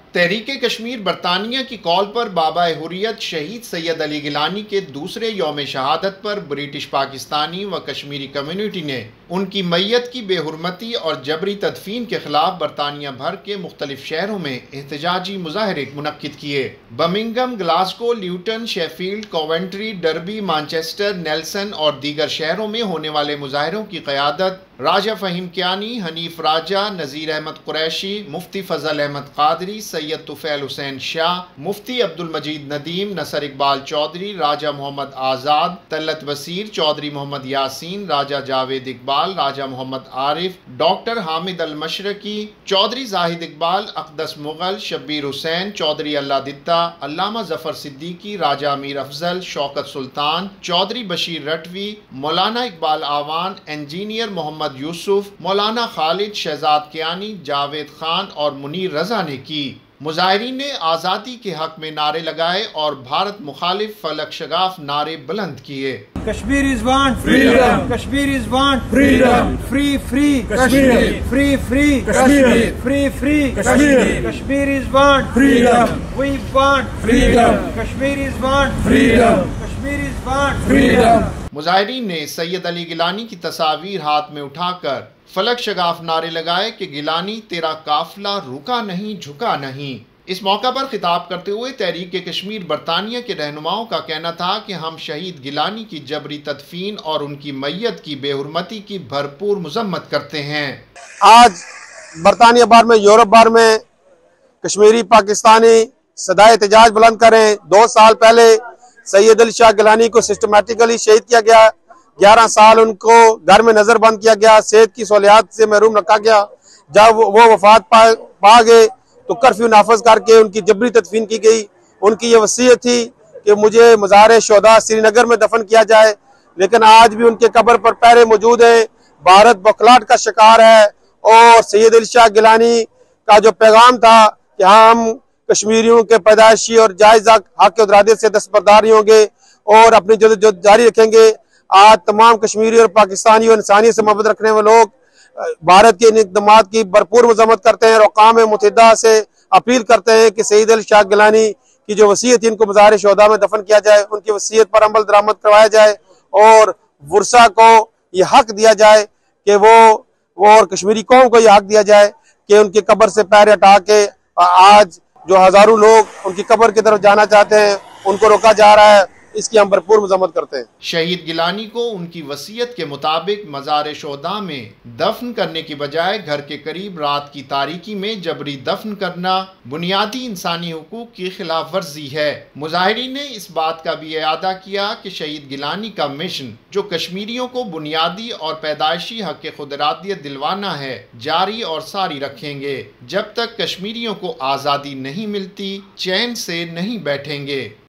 तहरीक कश्मीर बरतानिया की कॉल पर बाबा हुर्रियत शहीद सैयद अली गिलानी के दूसरे यौम शहादत पर ब्रिटिश पाकिस्तानी व कश्मीरी कम्युनिटी ने उनकी मैयत की बेहुरमती और जबरी तदफीन के खिलाफ बरतानिया भर के मुख्तलिफ शहरों में एहतजाजी मुजाहरे मुनक्किद किए। Birmingham, Glasgow, Luton, Sheffield, Coventry, Derby, Manchester, Nelson और दीगर शहरों में होने वाले मुजाहरों की क़यादत राजा फ़हीम कियानी, हनीफ राजा, नज़ीर अहमद कुरैशी, मुफ्ती फजल अहमद कादरी, सैयद तुफैल हुसैन शाह, मुफ्ती अब्दुल मजीद नदीम, नसर इकबाल चौधरी, राजा मोहम्मद आज़ाद, तलत वसीर, चौधरी मोहम्मद यासीन, राजा जावेद इकबाल, राजा मोहम्मद आरिफ, डॉक्टर हामिद अल मशरकी, चौधरी जाहिद इकबाल, अक़दस मुगल, शब्बीर हुसैन, चौधरी अल्लाह दित्ता, अल्लामा जफर सिद्दीकी, राजा अमीर अफजल, शौकत सुल्तान, चौधरी बशीर रटवी, मौलाना इकबाल आवान, इंजीनियर मोहम्मद यूसुफ, मौलाना खालिद, शहजाद कियानी, जावेद खान और मुनीर रजा ने की। मुजाहिरीन ने आज़ादी के हक में नारे लगाए और भारत मुखालिफ फलक शगाफ नारे बुलंद किए। Kashmir is want freedom, Kashmir is want freedom, free free Kashmir, free free Kashmir, free free Kashmir, Kashmir is want freedom, we want freedom, Kashmir is want freedom, Kashmir is want freedom. मुजाहिरीन ने सैयद अली गिलानी की तस्वीर हाथ में उठाकर फलक शगाफ नारे लगाए कि गिलानी तेरा काफिला रुका नहीं झुका नहीं। इस मौका पर खिताब करते हुए तहरीक कश्मीर बरतानिया के रहनुमाओं का कहना था कि हम शहीद गिलानी की जबरी तदफीन और उनकी मैयत की बेहुरमती की भरपूर मजम्मत करते हैं। आज बरतानिया बार में, यूरोप बार में कश्मीरी पाकिस्तानी सदाए एहतजाज बुलंद करें। 2 साल पहले सैयद अली शाह गिलानी को सिस्टमेटिकली शहीद किया गया। 11 साल उनको घर में नजरबंद किया गया, सेहत की सहूलियात से महरूम रखा गया। जब वो वफात पा गए तो कर्फ्यू नाफज करके उनकी जबरी तदफीन की गई। उनकी ये वसीयत थी कि मुझे मज़ार शोहदा श्रीनगर में दफन किया जाए, लेकिन आज भी उनके कब्र पर पहरे मौजूद हैं। भारत बौखलाहट का शिकार है और सैयद अली शाह गिलानी का जो पैगाम था कि हम कश्मीरियों के पैदाइशी और जायज़ हक इरादे से दस्तबरदार नहीं होंगे और अपनी जद्दोजहद जारी रखेंगे। आज तमाम कश्मीरी और पाकिस्तानी और इंसानियत से मोहब्बत रखने वाले लोग भारत के इन इक़दामात की भरपूर मजम्मत करते हैं और अक़वाम मुत्तहिदा से अपील करते हैं कि सैयद अली शाह गिलानी की जो वसीयत थी, इनको मज़ार शोहदा में दफन किया जाए, उनकी वसीयत पर अमल दरामद करवाया जाए और वर्सा को ये हक दिया जाए कि वो और कश्मीरी कौम को यह हक दिया जाए कि उनकी कब्र से पैर हटा के आज जो हजारों लोग उनकी कब्र की तरफ जाना चाहते हैं उनको रोका जा रहा है। इसकी हम भरपूर मजम्मत करते हैं। शहीद गिलानी को उनकी वसीयत के मुताबिक मज़ार शोहदा में दफन करने की बजाय घर के करीब रात की तारीकी में जबरी दफन करना बुनियादी इंसानी हुकूक की खिलाफ वर्जी है। मुजाहिरीन ने इस बात का भी इयादा किया कि शहीद गिलानी का मिशन जो कश्मीरियों को बुनियादी और पैदाइशी हक खुदरातियत दिलवाना है, जारी और सारी रखेंगे। जब तक कश्मीरियों को आज़ादी नहीं मिलती, चैन से नहीं बैठेंगे।